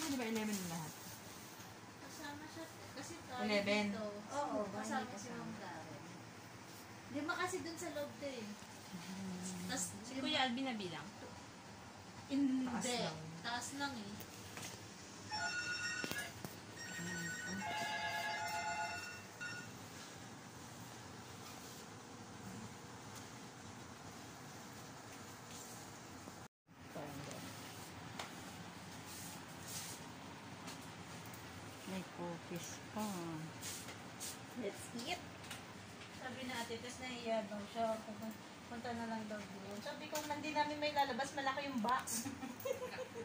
Kasama di ba 11 na lahat? Kasama siya. Kasi 11. dito. Oo, kasama si Ma'am Karen. Lima kasi dun sa loob din. Tapos, Si Kuya Alvin na bilang. hindi. Taas lang eh. May cookies pa. Let's eat. Sabi na ate, tapos nahiya daw siya. Punta na lang daw doon. Sabi ko, hindi namin may lalabas, malaki yung box.